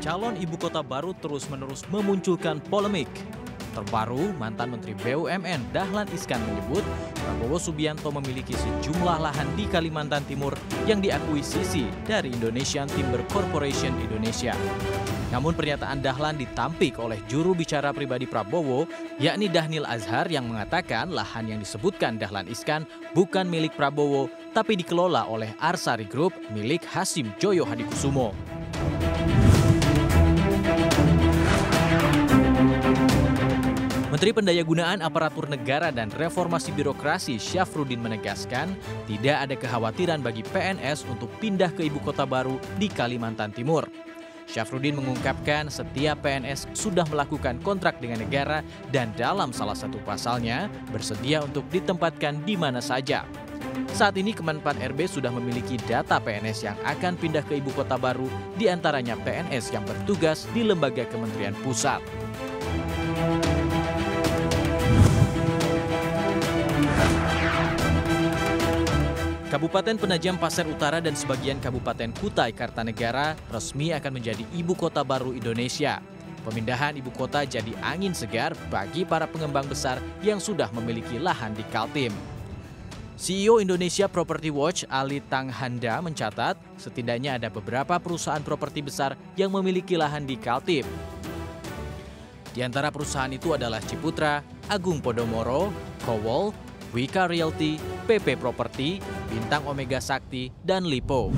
Calon ibu kota baru terus-menerus memunculkan polemik. Terbaru, mantan Menteri BUMN Dahlan Iskan menyebut Prabowo Subianto memiliki sejumlah lahan di Kalimantan Timur yang diakuisisi dari Indonesian Timber Corporation Indonesia. Namun pernyataan Dahlan ditampik oleh juru bicara pribadi Prabowo, yakni Dhanil Azhar, yang mengatakan lahan yang disebutkan Dahlan Iskan bukan milik Prabowo, tapi dikelola oleh Arsari Group milik Hasim Joyo Hadikusumo. Menteri Pendayagunaan Aparatur Negara dan Reformasi Birokrasi Syafruddin menegaskan tidak ada kekhawatiran bagi PNS untuk pindah ke ibu kota baru di Kalimantan Timur. Syafruddin mengungkapkan setiap PNS sudah melakukan kontrak dengan negara dan dalam salah satu pasalnya bersedia untuk ditempatkan di mana saja. Saat ini Kemenpan RB sudah memiliki data PNS yang akan pindah ke ibu kota baru, diantaranya PNS yang bertugas di lembaga Kementerian Pusat. Kabupaten Penajam Pasir Utara dan sebagian Kabupaten Kutai Kartanegara resmi akan menjadi ibu kota baru Indonesia. Pemindahan ibu kota jadi angin segar bagi para pengembang besar yang sudah memiliki lahan di Kaltim. CEO Indonesia Property Watch Ali Tanghanda mencatat setidaknya ada beberapa perusahaan properti besar yang memiliki lahan di Kaltim. Di antara perusahaan itu adalah Ciputra, Agung Podomoro, Kowol, Wika Realty, PP Property, Bintang Omega Sakti, dan Lipo.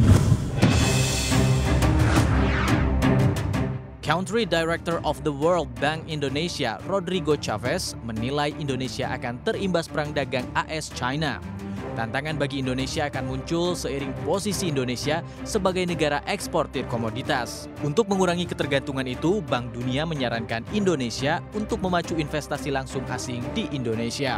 Country Director of the World Bank Indonesia, Rodrigo Chavez, menilai Indonesia akan terimbas perang dagang AS-China. Tantangan bagi Indonesia akan muncul seiring posisi Indonesia sebagai negara eksportir komoditas. Untuk mengurangi ketergantungan itu, Bank Dunia menyarankan Indonesia untuk memacu investasi langsung asing di Indonesia.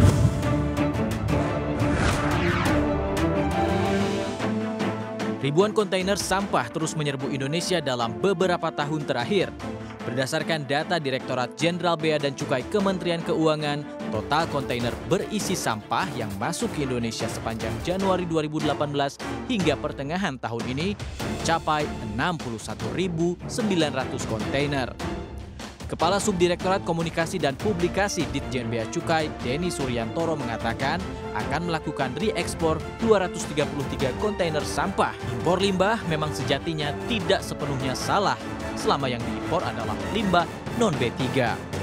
Ribuan kontainer sampah terus menyerbu Indonesia dalam beberapa tahun terakhir. Berdasarkan data Direktorat Jenderal Bea dan Cukai Kementerian Keuangan, total kontainer berisi sampah yang masuk ke Indonesia sepanjang Januari 2018 hingga pertengahan tahun ini mencapai 61.900 kontainer. Kepala Subdirektorat Komunikasi dan Publikasi Ditjen Bea Cukai, Denny Suryantoro, mengatakan akan melakukan reekspor 233 kontainer sampah. Impor limbah memang sejatinya tidak sepenuhnya salah selama yang diimpor adalah limbah non-B3.